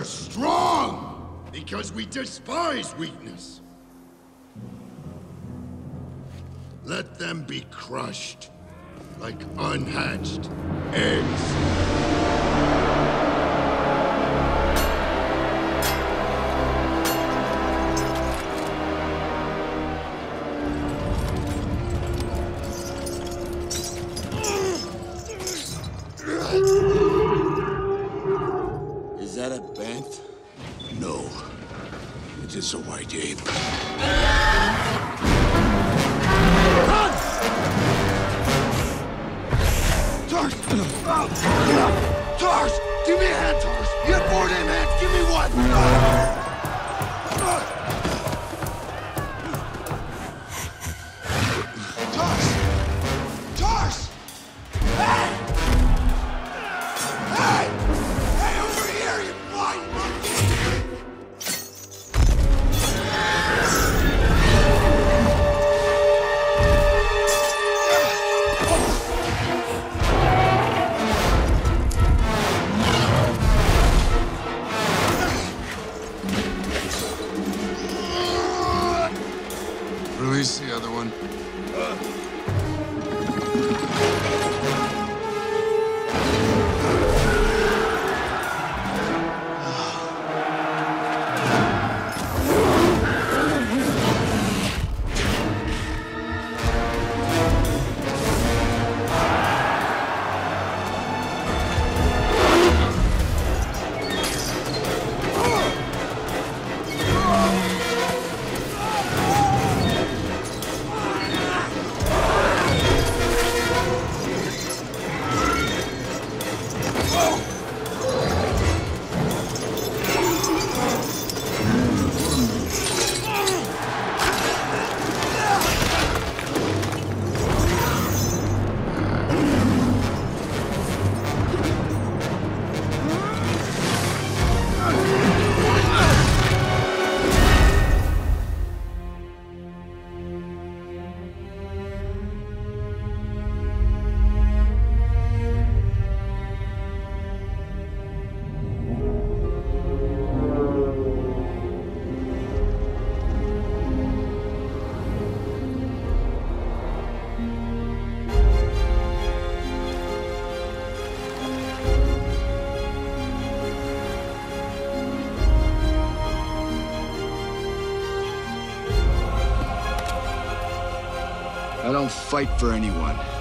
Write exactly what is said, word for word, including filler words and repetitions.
strong! Because we despise weakness. Let them be crushed like unhatched eggs. Is that a banth? No. It is a white ape. Run! Tars! Tars! Give me a hand, Tars! You have four damn hands! Give me one! Tars! Tars! Hey! Hey! Hey, over here, you blind monkey! Release the other one. I don't fight for anyone.